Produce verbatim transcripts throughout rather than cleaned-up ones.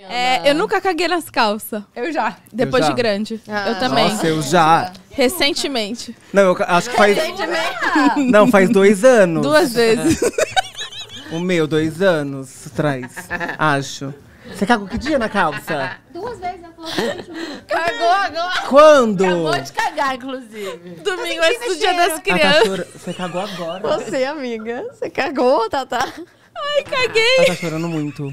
É, eu nunca caguei nas calças. Eu já. Depois Eu já. de grande. Ah. Eu também. Nossa, eu já. Recentemente. Não, eu acho que faz... Não, faz dois anos. Duas vezes. O meu, dois anos atrás. Acho. Você cagou que dia na calça? Duas vezes ela falou. Cagou agora. Quando? Acabou de cagar, inclusive. Domingo antes do dia das Ah, tá crianças. chora- Você cagou agora. Você, amiga. Você cagou, Tatá? Ai, caguei. Ela tá chorando muito.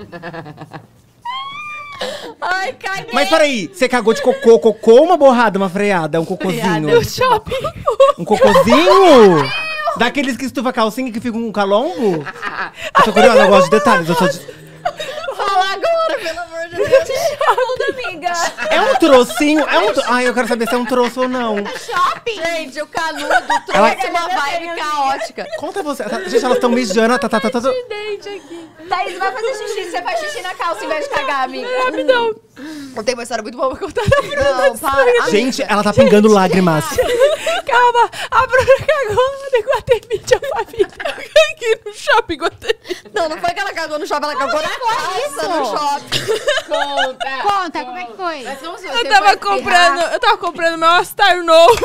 Ai, caguei. Mas peraí, você cagou de cocô, cocô ou uma borrada, uma freada? Um cocôzinho? No shopping. Um cocôzinho? Daqueles que estufa a calcinha que fica um calombo? Eu tô curiosa, eu gosto de detalhes. Eu sou de... Fala agora, pelo amor de Deus. Ajuda, amiga. É um trocinho? É um tro... Ai, eu quero saber se é um troço ou não. Shopping. Gente, o canudo Ela- trouxe uma vibe caótica. Conta você. Tá- Gente, elas estão mijando. Tá, tá, tá, tá, tá. Thaís, vai fazer xixi. Você faz xixi na calça em vez de cagar, amiga. Rapidão. Eu tenho uma história muito boa pra contar. Não, para. Gente, ela tá pingando lágrimas. Calma. A Bruna cagou no Guatemi, a família. Eu caguei no shopping Guatemi. Não, não foi que ela cagou no shopping, ela cagou na calça no shopping. Conta. Conta, como é que foi? Mas como se Eu você tava foi comprando, espirrar. eu tava comprando meu All-Star novo.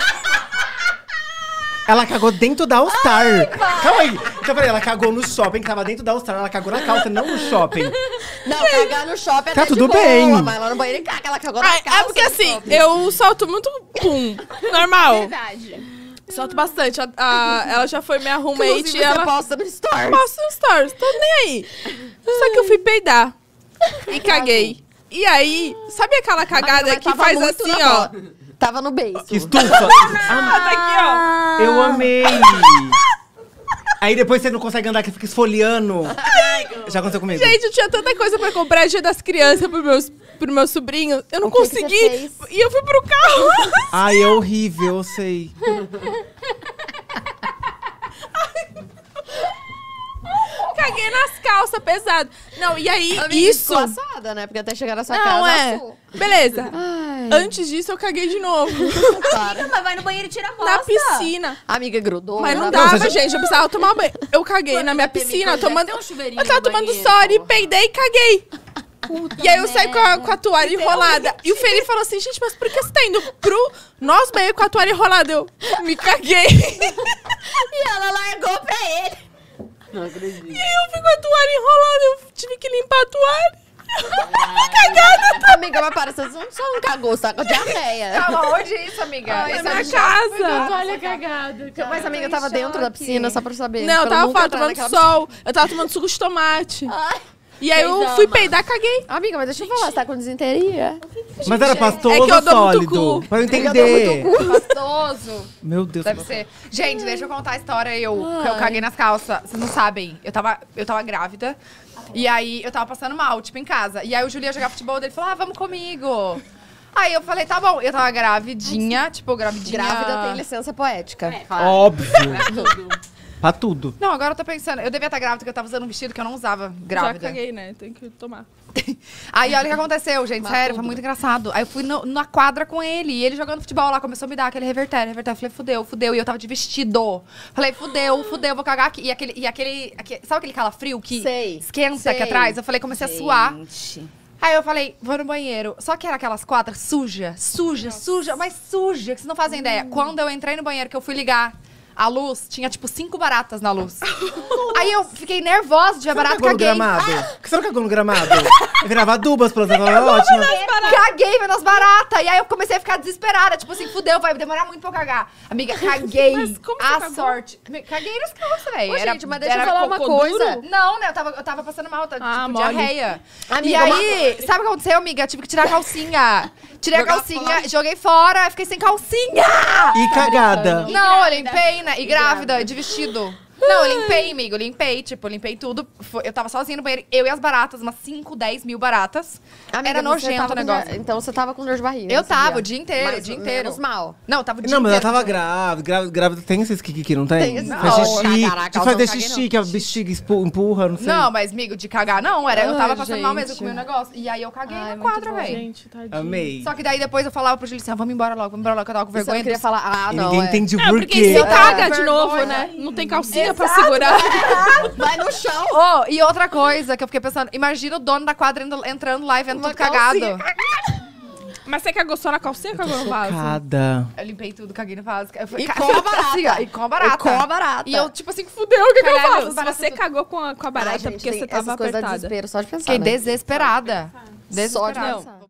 Ela cagou dentro da All-Star. Calma aí. Então, peraí, ela cagou no shopping, que tava dentro da All-Star. Ela cagou na calça, não no shopping. Não, cagar no shopping é Tá até tudo de boa, bem. mas lá no banheiro caga, ela cagou na Ai, calça. é porque no assim, shopping. eu solto muito pum. Normal. Verdade. Solto bastante. A- a- ela já foi minha roommate Inclusive, e você ela posta no stories. posta no stories. Tô nem aí. Só que eu fui peidar. E caguei. E aí, sabe aquela cagada Amiga, mas que tava faz muito assim, na ó? moda. Tava no beijo. Que estufa. Ah, tá aqui, ó. Eu amei. Aí depois você não consegue andar, que fica esfoliando. Já aconteceu comigo. Gente, eu tinha tanta coisa pra comprar dia das crianças pros meus, pro meu sobrinho. Eu não O que que consegui. você fez? E eu fui pro carro. Ai, é horrível, eu sei. Caguei nas calças, pesado. Não, e aí, Amiga, isso... ficou assada, né? Porque até chegar na sua Não, casa, é. assou. Beleza. Ai, Antes disso, eu caguei de novo. para. Mas vai no banheiro e tira a Na bosta. piscina. Amiga, grudou. Mas não na- dava, você já- gente. Eu precisava tomar banho. Eu caguei na minha teve piscina, coisa, tomando... deve ter um chuveirinho Eu tava no tomando banheiro, sorry, porra. peidei e caguei. E aí eu saí com a, com a toalha enrolada. E o Felipe falou assim, gente, mas por que você tá indo pro nosso banheiro com a toalha enrolada? Eu me caguei. E ela largou pra ele. Não acredito. E aí eu fui com a toalha enrolada. Eu tive que limpar a toalha. Amiga, mas para, você não- só não cagou, você tá com diarreia. Calma, onde é isso, amiga? Ai, Esse na é minha o casa. Olha cagada. Mas, amiga, eu tava dentro da piscina, só pra saber. Não, eu pra tava nunca fora, entrar tomando naquela sol. Eu tava tomando suco de tomate. Ai. E aí eu Vocês fui amam. peidar, caguei. Amiga, mas deixa eu falar, você tá com desinteria? Mas era pastoso É que eu ou dou muito sólido? cu. Pra eu Eu dou entender. muito cu. Gostoso. Meu Deus. Deve ser. Gente, deixa eu contar a história. Eu, que eu caguei nas calças. Vocês não sabem. Eu tava, eu tava grávida. E aí, eu tava passando mal, tipo, em casa. E aí, o Júlio ia jogar futebol. Ele falou, ah, vamos comigo. Aí, eu falei, tá bom. Eu tava gravidinha, tipo, gravidinha. Grávida tem licença poética. Óbvio. Pra tudo. Não, agora eu tô pensando. Eu devia estar grávida, porque eu tava usando um vestido que eu não usava Já grávida. caguei, né? Tem que tomar. Aí, olha o que aconteceu, gente. Sério, foi muito engraçado. Aí, eu fui no- na quadra com ele. E ele jogando futebol lá, começou a me dar aquele revertério, revertério. Eu falei, fudeu, fudeu. E eu tava de vestido. Falei, fudeu, fudeu, vou cagar aqui. E aquele, e aquele, aque- sabe aquele calafrio que Sei, esquenta sei. aqui atrás? Eu falei, comecei a suar. Gente. Aí eu falei, vou no banheiro. Só que era aquelas quadras suja, suja, suja, mas suja, que vocês não fazem ideia. Quando eu entrei no banheiro, que eu fui ligar a luz, tinha tipo cinco baratas na luz. Aí eu fiquei nervosa de ver Você não barata, cagou no caguei. gramado? Por que você não cagou no gramado? Eu virava dubas pelas tava ótima. Caguei vendo as baratas. E aí eu comecei a ficar desesperada. Tipo assim, fudeu, vai demorar muito pra eu cagar. Amiga, caguei. Mas como você a cagou? sorte. Caguei nas calças, velho. Ô, Era- gente, mas deixa eu era falar uma cocô coisa. duro. Não, né? Eu tava, eu tava passando mal, tá, Ah, tipo, mole. diarreia. Amiga, e aí, sabe o que aconteceu, amiga? Tive que tirar a calcinha. Tirei a Jogar calcinha, joguei fora, fiquei sem calcinha. E cagada. Não, eu limpei, né? E grávida, de vestido. Não, eu limpei, amigo, eu limpei, tipo, eu limpei tudo. Foi- Eu tava sozinha no banheiro, eu e as baratas, umas cinco, dez mil baratas. Amiga, Era você nojento tava o com negócio. dor- Então você tava com dor de barriga. Eu nesse tava dia. o dia inteiro, Mas o dia inteiro. menos mal. Não, eu tava o dia Não, mas ela inteiro. tava grávida. Grávida, grávida tem esses kiki, não tem? Tem esses- Faz Não, xixi. caraca, De eu fazer não caguei, xixi, não. que a bexiga expu- empurra, não sei. Não, mas, amigo, de cagar não, era, eu tava Ai, passando mal mesmo, eu gente. comi um negócio. E aí eu caguei Ai, na muito quadra, bom, velho. gente, tadinho. Amei. Só que daí depois eu falava pro Júlio assim, ah, vamos embora logo, vamos embora logo, que eu tava com Você não vergonha. queria falar, ah, E não, ninguém é. entende o É, porque porquê. se eu É, caga de vergonha. novo, né? Não tem calcinha, calcinha pra segurar. Vai no chão. Oh, e outra coisa que eu fiquei pensando, imagina o dono da quadra indo- entrando lá e vendo tudo cagado. Mas você cagou só na calcinha ou cagou no vaso? Cada. Eu limpei tudo, caguei no vaso. Eu fui- E ca- com a barata. Assim, ó, e com a barata. E com a barata. E eu, tipo assim, fudeu, o que, que eu Caralho, faço? se Barata você tudo. cagou com a, com a barata Ai, gente, porque tem você tava essas coisas dá apertada. desespero, só de pensar, Fiquei né? desesperada. Só de Desesperada. pensar.